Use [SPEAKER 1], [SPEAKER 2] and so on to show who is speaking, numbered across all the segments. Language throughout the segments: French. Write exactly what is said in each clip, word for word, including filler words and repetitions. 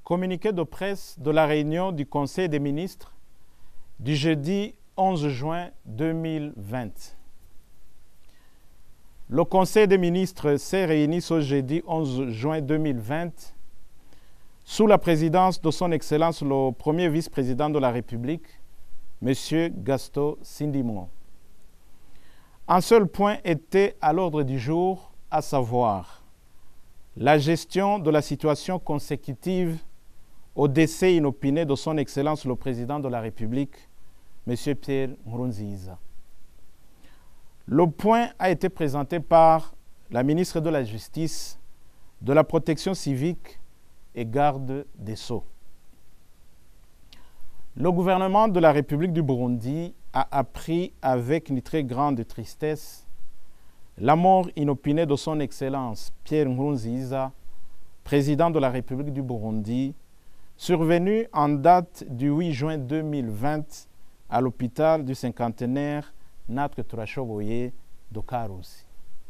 [SPEAKER 1] Communiqué de presse de la réunion du Conseil des ministres du jeudi onze juin deux mille vingt. Le Conseil des ministres s'est réuni ce jeudi onze juin deux mille vingt sous la présidence de son Excellence le premier vice-président de la République, M. Gaston Sindimou. Un seul point était à l'ordre du jour, à savoir la gestion de la situation consécutive au décès inopiné de son Excellence le Président de la République, M. Pierre Nkurunziza. Le point a été présenté par la ministre de la Justice, de la Protection civique et garde des Sceaux. Le gouvernement de la République du Burundi a appris avec une très grande tristesse la mort inopinée de son Excellence Pierre Nkurunziza, président de la République du Burundi, survenu en date du huit juin deux mille vingt à l'hôpital du cinquantenaire Natwe Turashoboye de Karusi.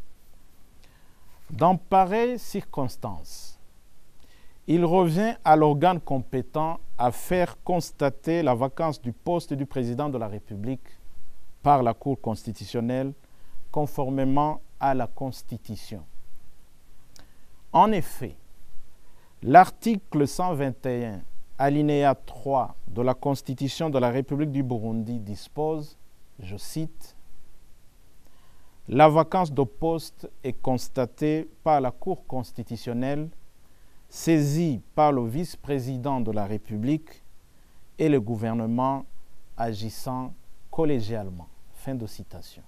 [SPEAKER 1] Dans pareilles circonstances, il revient à l'organe compétent à faire constater la vacance du poste du président de la République par la Cour constitutionnelle conformément à la Constitution. En effet, l'article cent vingt et un, alinéa trois de la Constitution de la République du Burundi dispose, je cite, « La vacance de poste est constatée par la Cour constitutionnelle, saisie par le vice-président de la République et le gouvernement agissant collégialement. » Fin de citation.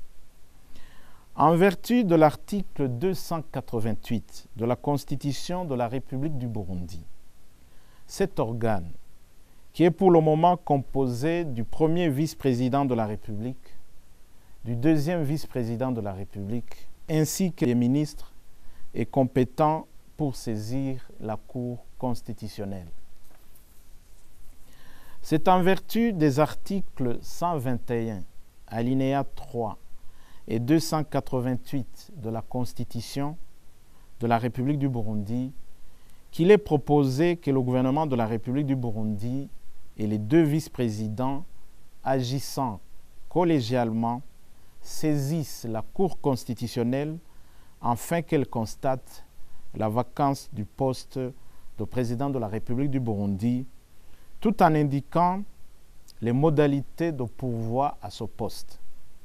[SPEAKER 1] En vertu de l'article deux cent quatre-vingt-huit de la Constitution de la République du Burundi, cet organe, qui est pour le moment composé du premier vice-président de la République, du deuxième vice-président de la République, ainsi que des ministres, est compétent pour saisir la Cour constitutionnelle. C'est en vertu des articles cent vingt et un, alinéa trois, et deux cent quatre-vingt-huit de la Constitution de la République du Burundi qu'il est proposé que le gouvernement de la République du Burundi et les deux vice-présidents agissant collégialement saisissent la Cour constitutionnelle afin qu'elle constate la vacance du poste de président de la République du Burundi, tout en indiquant les modalités de pourvoi à ce poste.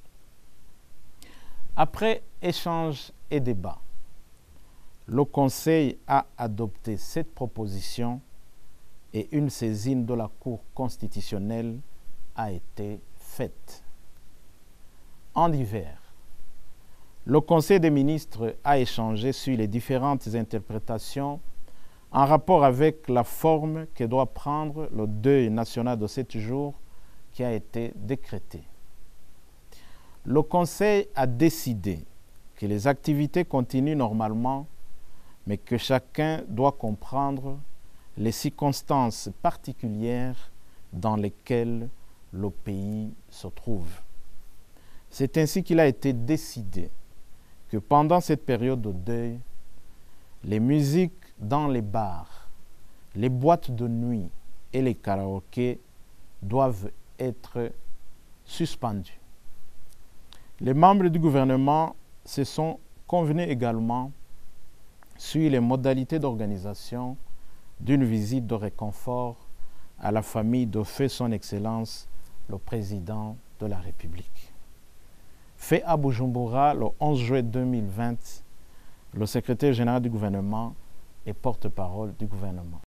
[SPEAKER 1] Après échange et débat, le Conseil a adopté cette proposition et une saisine de la Cour constitutionnelle a été faite. En hiver, le Conseil des ministres a échangé sur les différentes interprétations en rapport avec la forme que doit prendre le deuil national de sept jours qui a été décrété. Le Conseil a décidé que les activités continuent normalement, mais que chacun doit comprendre les circonstances particulières dans lesquelles le pays se trouve. C'est ainsi qu'il a été décidé que pendant cette période de deuil, les musiques dans les bars, les boîtes de nuit et les karaokés doivent être suspendues. Les membres du gouvernement se sont convenus également sur les modalités d'organisation d'une visite de réconfort à la famille de feu son Excellence, le Président de la République. Fait à Bujumbura le onze juin deux mille vingt, le secrétaire général du gouvernement et porte-parole du gouvernement.